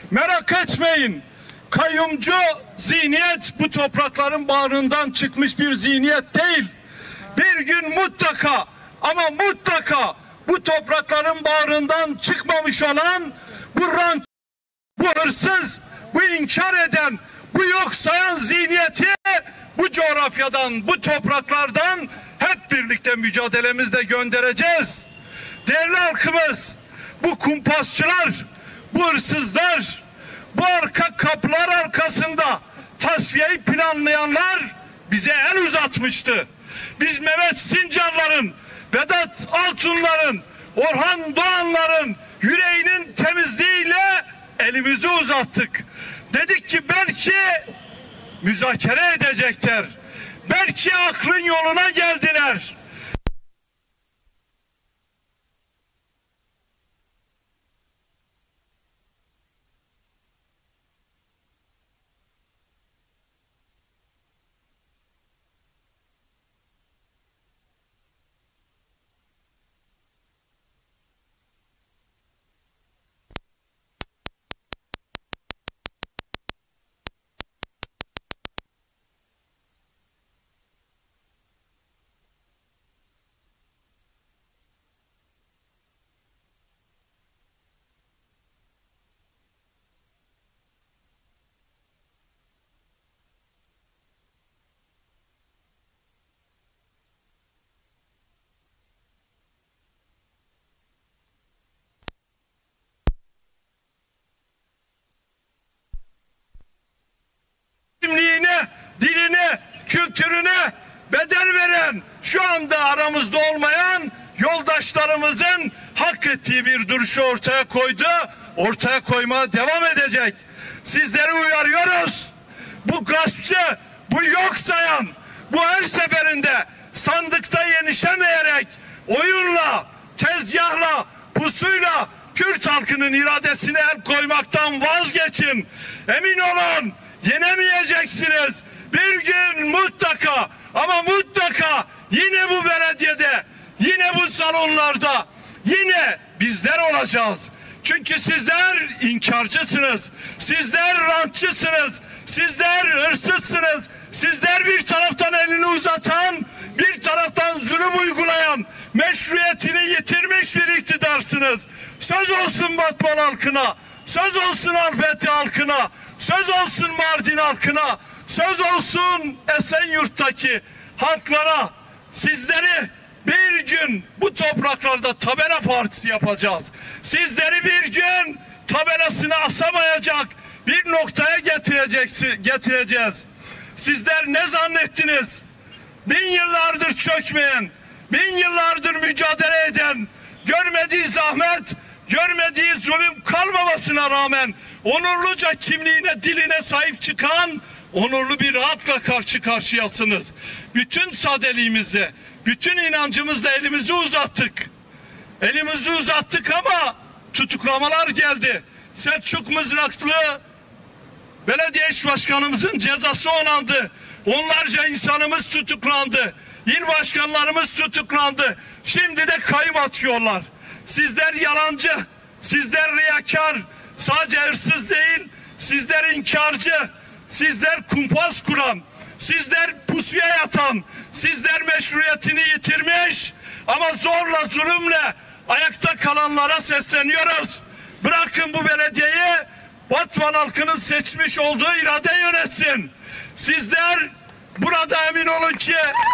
Merak etmeyin. Kayyumcu zihniyet bu toprakların bağrından çıkmış bir zihniyet değil. Bir gün mutlaka ama mutlaka bu toprakların bağrından çıkmamış olan bu rant, bu hırsız, bu inkar eden, bu yok sayan zihniyeti bu coğrafyadan, bu topraklardan hep birlikte mücadelemizle göndereceğiz. Değerli halkımız, bu kumpasçılar, bu hırsızlar, bu arka kapılar arkasında tasfiyeyi planlayanlar bize el uzatmıştı. Biz Mehmet Sincarların, Vedat Altunların, Orhan Doğanların yüreğinin temizliğiyle elimizi uzattık. Dedik ki belki müzakere edecekler. Belki aklın yoluna geldiler. Kimliğine, diline, kültürüne bedel veren, şu anda aramızda olmayan yoldaşlarımızın hak ettiği bir duruşu ortaya koydu, ortaya koymaya devam edecek. Sizleri uyarıyoruz. Bu gaspçı, bu yok sayan, bu her seferinde sandıkta yenişemeyerek oyunla, tezgahla, pusuyla Kürt halkının iradesine el koymaktan vazgeçin. Emin olun, yenemeyeceksiniz. Bir gün mutlaka ama mutlaka yine bu belediyede, yine bu salonlarda, yine bizler olacağız. Çünkü sizler inkarcısınız, sizler rantçısınız, sizler hırsızsınız, sizler bir taraftan elini uzatan, bir taraftan zulüm uygulayan, meşruiyetini yitirmiş bir iktidarsınız. Söz olsun Batman halkına, söz olsun Alfeti halkına, söz olsun Mardin halkına, söz olsun Esenyurt'taki halklara. Sizleri bir gün bu topraklarda tabela partisi yapacağız. Sizleri bir gün tabelasını asamayacak bir noktaya getireceğiz. Sizler ne zannettiniz? 1000 yıllardır çökmeyen, 1000 yıllardır mücadele eden, görmediği zahmet, görmediği zulüm kalmamasına rağmen onurluca kimliğine, diline sahip çıkan onurlu bir rahatla karşı karşıyasınız. Bütün sadeliğimizle, bütün inancımızla elimizi uzattık. Elimizi uzattık ama tutuklamalar geldi. Selçuk Mızraklı belediye eş başkanımızın cezası onandı. Onlarca insanımız tutuklandı. İl başkanlarımız tutuklandı. Şimdi de kayıp atıyorlar. Sizler yalancı, sizler riyakar, sadece hırsız değil, sizler inkarcı, sizler kumpas kuran, sizler pusuya yatan, sizler meşruiyetini yitirmiş ama zorla, zulümle ayakta kalanlara sesleniyoruz. Bırakın bu belediyeyi Batman halkının seçmiş olduğu irade yönetsin. Sizler burada emin olun ki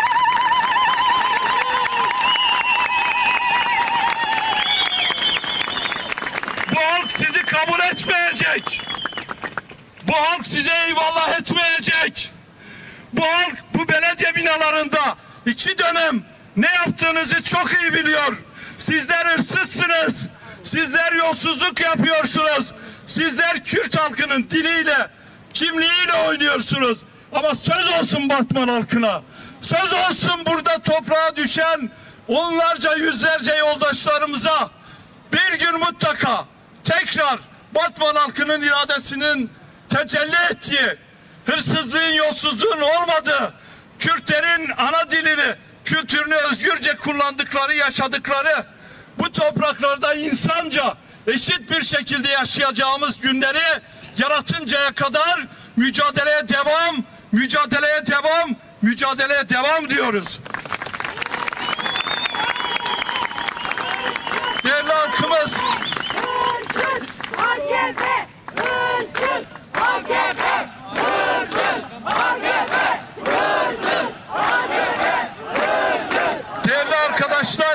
bu halk sizi kabul etmeyecek. Bu halk size eyvallah etmeyecek. Bu halk bu belediye binalarında 2 dönem ne yaptığınızı çok iyi biliyor. Sizler hırsızsınız. Sizler yolsuzluk yapıyorsunuz. Sizler Kürt halkının diliyle, kimliğiyle oynuyorsunuz. Ama söz olsun Batman halkına. Söz olsun burada toprağa düşen onlarca, yüzlerce yoldaşlarımıza. Bir gün mutlaka tekrar Batman halkının iradesinin tecelli ettiği, hırsızlığın, yolsuzluğun olmadığı, Kürtlerin ana dilini, kültürünü özgürce kullandıkları, yaşadıkları, bu topraklarda insanca eşit bir şekilde yaşayacağımız günleri yaratıncaya kadar mücadeleye devam, mücadeleye devam, mücadeleye devam diyoruz. Değerli halkımız, Hırsız AKP! Hırsız AKP! Hırsız AKP! Hırsız AKP! Hırsız! değerli arkadaşlar,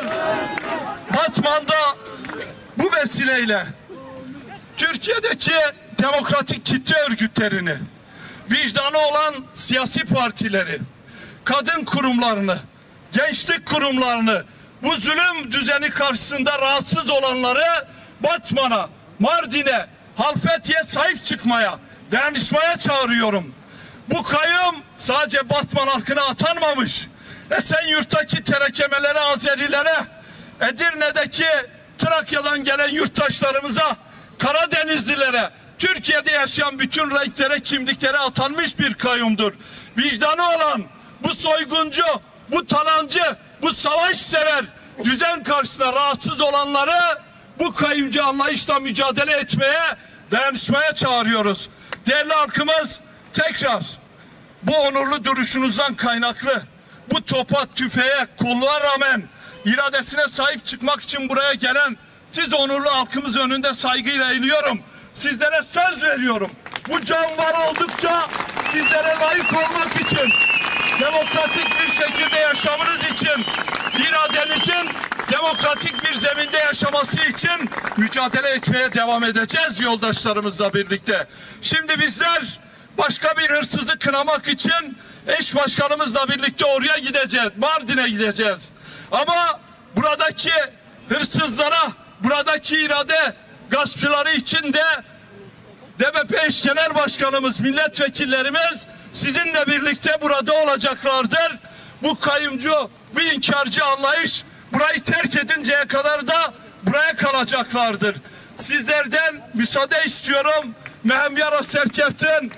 Batman'da bu vesileyle Türkiye'deki demokratik kitle örgütlerini, vicdanı olan siyasi partileri, kadın kurumlarını, gençlik kurumlarını, bu zulüm düzeni karşısında rahatsız olanları Batman'a, Mardin'e, Halfeti'ye sahip çıkmaya, dayanışmaya çağırıyorum. Bu kayyum sadece Batman halkına atanmamış. Esenyurt'taki terekemelere, Azerilere, Edirne'deki Trakya'dan gelen yurttaşlarımıza, Karadenizlilere, Türkiye'de yaşayan bütün renklere, kimliklere atanmış bir kayyumdur. Vicdanı olan bu soyguncu, bu talancı, bu savaş sever düzen karşısında rahatsız olanları bu kayyumcu anlayışla mücadele etmeye, dayanışmaya çağırıyoruz. Değerli halkımız, tekrar bu onurlu duruşunuzdan kaynaklı bu topa, tüfeğe, kolluğa rağmen iradesine sahip çıkmak için buraya gelen siz onurlu halkımız önünde saygıyla eğiliyorum. Sizlere söz veriyorum. Bu can var oldukça sizlere layık olmak için, demokratik bir şekilde yaşamınız için, iradenizin demokratik bir zeminde yaşaması için mücadele etmeye devam edeceğiz yoldaşlarımızla birlikte. Şimdi bizler başka bir hırsızı kınamak için eş başkanımızla birlikte oraya gideceğiz. Mardin'e gideceğiz. Ama buradaki hırsızlara, buradaki irade gaspçıları için de DBP eş genel başkanımız, milletvekillerimiz sizinle birlikte burada olacaklardır. Bu kayyumcu, bu inkarcı anlayış burayı terk edinceye kadar da buraya kalacaklardır. Sizlerden müsaade istiyorum. Mehem Yara Serkeftin.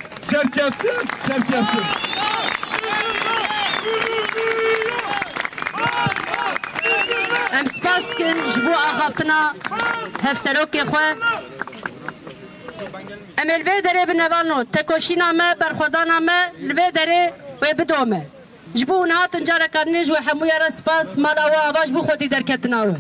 ام سپاس کن جبو آخافتنا هفسروک خو ام الوی دره بنوانو تکوشینا ما برخودانا ما الوی دره و بدومه جبو نهاتن جارا کرنیج و همو یارا سپاس مالا و آواج بو خودی درکتناوه